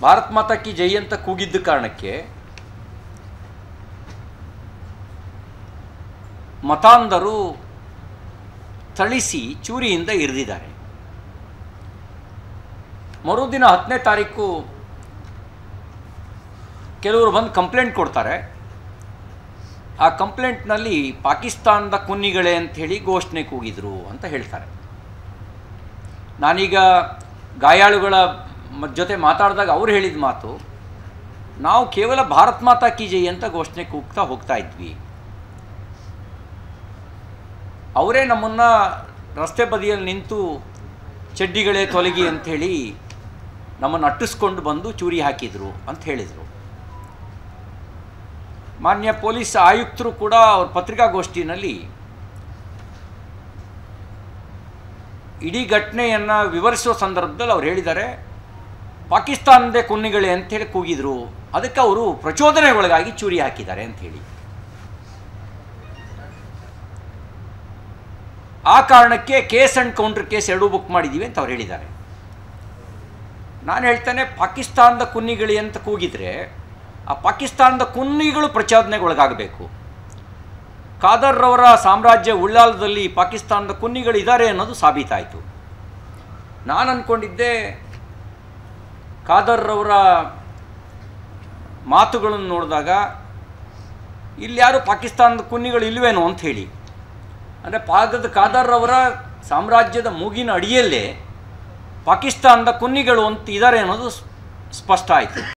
ಭಾರತ್ ಮಾತಾ ಕಿ ಜೈ ಅಂತ ಕೂಗಿದ್ದ ಕಾರಣಕ್ಕೆ ಮತಾಂಧರು ಥಳಿಸಿ ಚೂರಿಯಿಂದ ಇರಿದಿದ್ದಾರೆ. ಮರುದಿನ 10ನೇ ತಾರೀಕು ಕೆಲವರು ಬಂದು ಕಂಪ್ಲೇಂಟ್ ಕೊಡ್ತಾರೆ. ಆ ಕಂಪ್ಲೇಂಟ್ನಲ್ಲಿ ಪಾಕಿಸ್ತಾನದ ಕುನ್ನಿಗಳೇ ಅಂಥೇಳಿ ಘೋಷಣೆ ಕೂಗಿದ್ರು ಅಂತ ಹೇಳ್ತಾರೆ. ನಾನೀಗ ಗಾಯಾಳುಗಳ ಜೊತೆ ಮಾತಾಡಿದಾಗ ಅವ್ರು ಹೇಳಿದ ಮಾತು, ನಾವು ಕೇವಲ ಭಾರತ್ ಮಾತಾ ಕಿ ಜೈ ಅಂತ ಘೋಷಣೆ ಕೂಗ್ತಾ ಹೋಗ್ತಾ ಇದ್ವಿ, ಅವರೇ ನಮ್ಮನ್ನು ರಸ್ತೆ ಬದಿಯಲ್ಲಿ ನಿಂತು ಚಡ್ಡಿಗಳೇ ತೊಲಗಿ ಅಂಥೇಳಿ ನಮ್ಮನ್ನು ಅಟ್ಟಿಸ್ಕೊಂಡು ಬಂದು ಚೂರಿ ಹಾಕಿದರು ಅಂತ ಹೇಳಿದರು. ಮಾನ್ಯ ಪೊಲೀಸ್ ಆಯುಕ್ತರು ಕೂಡ ಅವ್ರ ಪತ್ರಿಕಾಗೋಷ್ಠಿನಲ್ಲಿ ಇಡೀ ಘಟನೆಯನ್ನು ವಿವರಿಸುವ ಸಂದರ್ಭದಲ್ಲಿ ಅವ್ರು ಹೇಳಿದ್ದಾರೆ, ಪಾಕಿಸ್ತಾನದೇ ಕುನ್ನಿಗಳೇ ಅಂಥೇಳಿ ಕೂಗಿದ್ರು, ಅದಕ್ಕೆ ಅವರು ಪ್ರಚೋದನೆಗೊಳಗಾಗಿ ಚೂರಿ ಹಾಕಿದ್ದಾರೆ ಅಂಥೇಳಿ. ಆ ಕಾರಣಕ್ಕೆ ಕೇಸ್ ಆ್ಯಂಡ್ ಕೌಂಟರ್ ಕೇಸ್ ಎರಡೂ ಬುಕ್ ಮಾಡಿದ್ದೀವಿ ಅಂತ ಅವ್ರು ಹೇಳಿದ್ದಾರೆ. ನಾನು ಹೇಳ್ತೇನೆ, ಪಾಕಿಸ್ತಾನದ ಕುನ್ನಿಗಳಿ ಅಂತ ಕೂಗಿದರೆ ಆ ಪಾಕಿಸ್ತಾನದ ಕುನ್ನಿಗಳು ಪ್ರಚೋದನೆಗೊಳಗಾಗಬೇಕು. ಖಾದರ್ರವರ ಸಾಮ್ರಾಜ್ಯ ಉಳ್ಳಾಲದಲ್ಲಿ ಪಾಕಿಸ್ತಾನದ ಕುನ್ನಿಗಳಿದ್ದಾರೆ ಅನ್ನೋದು ಸಾಬೀತಾಯಿತು. ನಾನು ಅಂದ್ಕೊಂಡಿದ್ದೆ ಖಾದರ್ರವರ ಮಾತುಗಳನ್ನು ನೋಡಿದಾಗ ಇಲ್ಲಿ ಯಾರು ಪಾಕಿಸ್ತಾನದ ಕುನ್ನಿಗಳು ಇಲ್ವೇನೋ ಅಂತ ಹೇಳಿ, ಅಂದರೆ ಖಾದರ್ರವರ ಸಾಮ್ರಾಜ್ಯದ ಮೂಗಿನ ಅಡಿಯಲ್ಲೇ ಪಾಕಿಸ್ತಾನದ ಕುನ್ನಿಗಳು ಅಂತ ಇದ್ದಾರೆ ಅನ್ನೋದು ಸ್ಪಷ್ಟ ಆಯಿತು.